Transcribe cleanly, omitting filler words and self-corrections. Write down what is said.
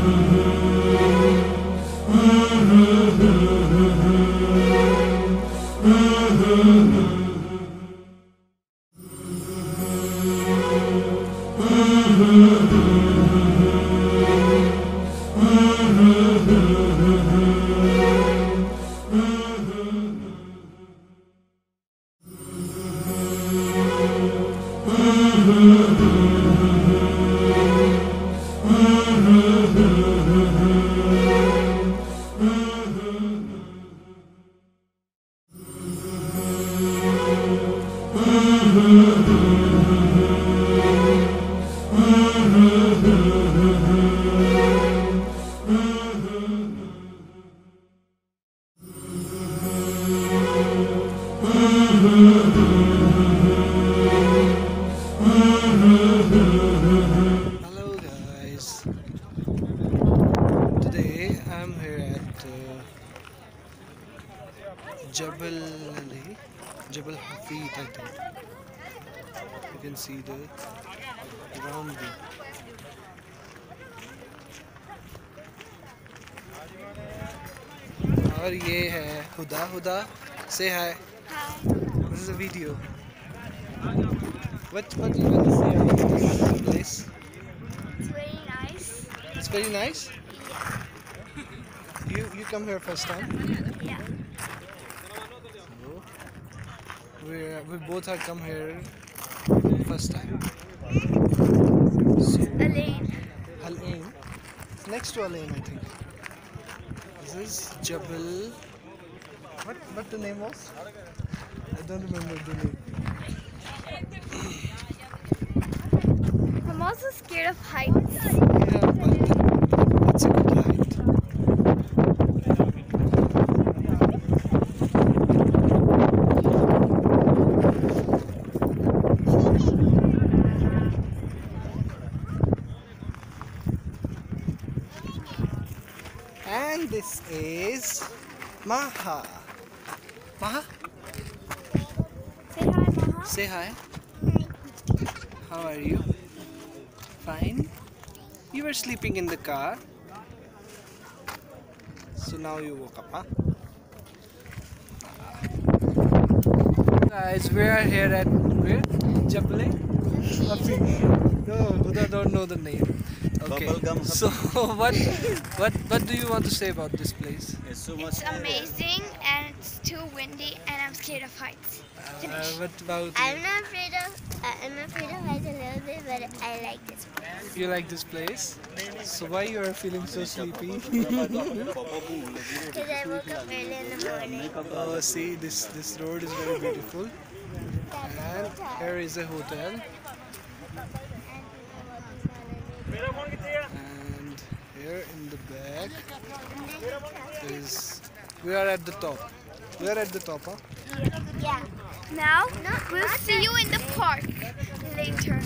Hello guys, today I'm here at Jebel Hafeet, I think. You can see the round view. और ये है हुदा, say hi. Hi. This is a video. What do you want to say about this place? It's very nice. It's very nice. You come here first time? Yeah. So, we both have come here first time. So, Elaine. Al-Ain. It's next to Al-Ain, I think. This is Jabal. What the name was? I don't remember the name. I'm also scared of heights. Yeah, but it's a good height. And this is Maha. Maha, Say hi, Maha. say hi. How are you? Fine. You were sleeping in the car. So now you woke up, huh? Guys, we are here at where? Jabal Hafeet. No, Huda don't know the name. Okay. So what do you want to say about this place? It's amazing and it's too windy and I'm scared of heights. What about I'm afraid of heights a little bit, but I like this place. you? You like this place? So why you are feeling so sleepy? Because I woke up early in the morning. Oh, see, this road is very beautiful. And here is a hotel. And here in the back is we are at the top. We are at the top, huh? Yeah. Now we'll see you in the park later.